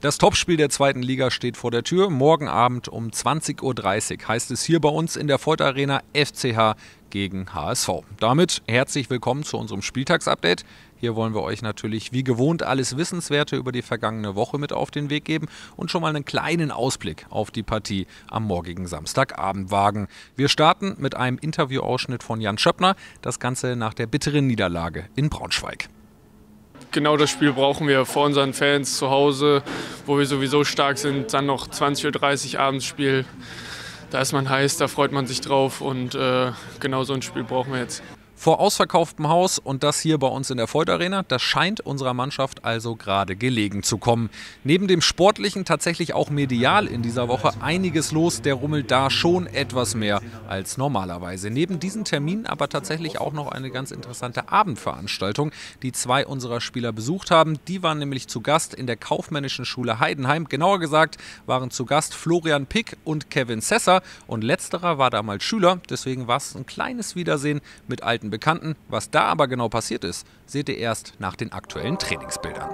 Das Topspiel der zweiten Liga steht vor der Tür. Morgen Abend um 20:30 Uhr heißt es hier bei uns in der Voith Arena FCH gegen HSV. Damit herzlich willkommen zu unserem Spieltagsupdate. Hier wollen wir euch natürlich wie gewohnt alles Wissenswerte über die vergangene Woche mit auf den Weg geben und schon mal einen kleinen Ausblick auf die Partie am morgigen Samstagabend wagen. Wir starten mit einem Interviewausschnitt von Jan Schöppner, das Ganze nach der bitteren Niederlage in Braunschweig. Genau das Spiel brauchen wir vor unseren Fans zu Hause, wo wir sowieso stark sind. Dann noch 20:30 Uhr abends Spiel. Da ist man heiß, da freut man sich drauf und genau so ein Spiel brauchen wir jetzt. Vor ausverkauftem Haus und das hier bei uns in der Voith Arena, das scheint unserer Mannschaft also gerade gelegen zu kommen. Neben dem Sportlichen tatsächlich auch medial in dieser Woche einiges los, der rummelt da schon etwas mehr als normalerweise. Neben diesen Terminen aber tatsächlich auch noch eine ganz interessante Abendveranstaltung, die zwei unserer Spieler besucht haben. Die waren nämlich zu Gast in der Kaufmännischen Schule Heidenheim. Genauer gesagt waren zu Gast Florian Pick und Kevin Sesser und letzterer war damals Schüler, deswegen war es ein kleines Wiedersehen mit alten Bekannten. Was da aber genau passiert ist, seht ihr erst nach den aktuellen Trainingsbildern.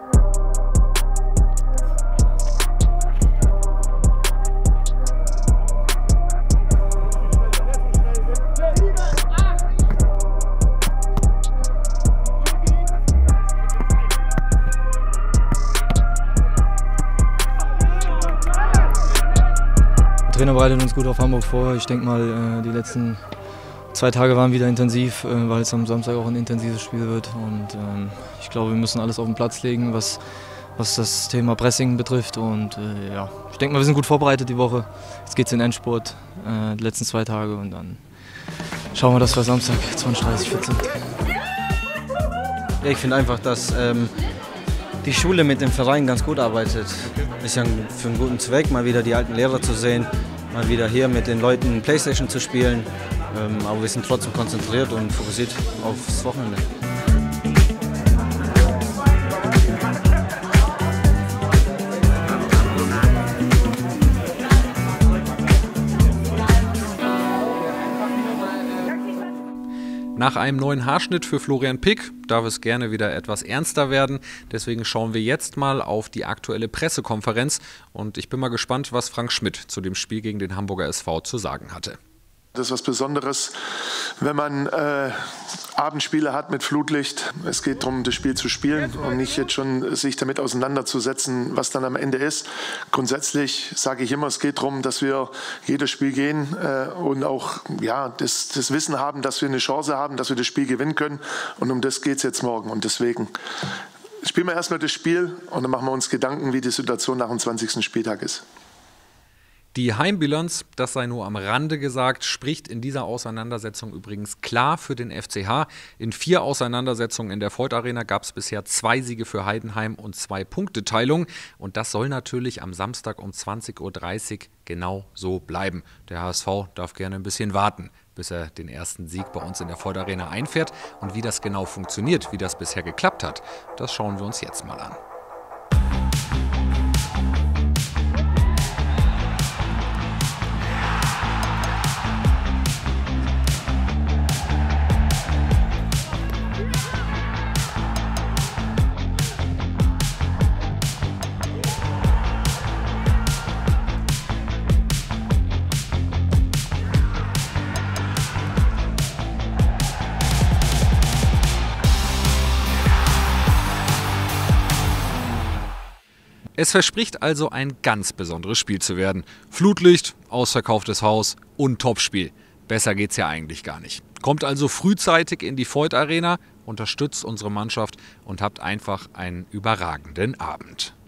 Der Trainer bereitet uns gut auf Hamburg vor. Ich denke mal, die letzten 2 Tage waren wieder intensiv, weil es am Samstag auch ein intensives Spiel wird. Und ich glaube, wir müssen alles auf den Platz legen, was das Thema Pressing betrifft. Und ja, ich denke mal, wir sind gut vorbereitet die Woche. Jetzt geht es in den Endspurt, die letzten 2 Tage. Und dann schauen wir, dass wir Samstag 20:30 fit sind. Ja, ich finde einfach, dass die Schule mit dem Verein ganz gut arbeitet. Ist ja für einen guten Zweck, mal wieder die alten Lehrer zu sehen, mal wieder hier mit den Leuten Playstation zu spielen. Aber wir sind trotzdem konzentriert und fokussiert aufs Wochenende. Nach einem neuen Haarschnitt für Florian Pick darf es gerne wieder etwas ernster werden. Deswegen schauen wir jetzt mal auf die aktuelle Pressekonferenz. Und ich bin mal gespannt, was Frank Schmidt zu dem Spiel gegen den Hamburger SV zu sagen hatte. Das ist was Besonderes, wenn man Abendspiele hat mit Flutlicht. Es geht darum, das Spiel zu spielen und nicht jetzt schon sich damit auseinanderzusetzen, was dann am Ende ist. Grundsätzlich sage ich immer, es geht darum, dass wir jedes Spiel gehen und auch das Wissen haben, dass wir eine Chance haben, dass wir das Spiel gewinnen können. Und um das geht es jetzt morgen. Und deswegen spielen wir erstmal das Spiel und dann machen wir uns Gedanken, wie die Situation nach dem 20. Spieltag ist. Die Heimbilanz, das sei nur am Rande gesagt, spricht in dieser Auseinandersetzung übrigens klar für den FCH. In 4 Auseinandersetzungen in der Voith Arena gab es bisher 2 Siege für Heidenheim und 2 Punkteteilungen. Und das soll natürlich am Samstag um 20:30 Uhr genau so bleiben. Der HSV darf gerne ein bisschen warten, bis er den ersten Sieg bei uns in der Voith Arena einfährt. Und wie das genau funktioniert, wie das bisher geklappt hat, das schauen wir uns jetzt mal an. Es verspricht also ein ganz besonderes Spiel zu werden. Flutlicht, ausverkauftes Haus und Topspiel. Besser geht's ja eigentlich gar nicht. Kommt also frühzeitig in die Voith Arena, unterstützt unsere Mannschaft und habt einfach einen überragenden Abend.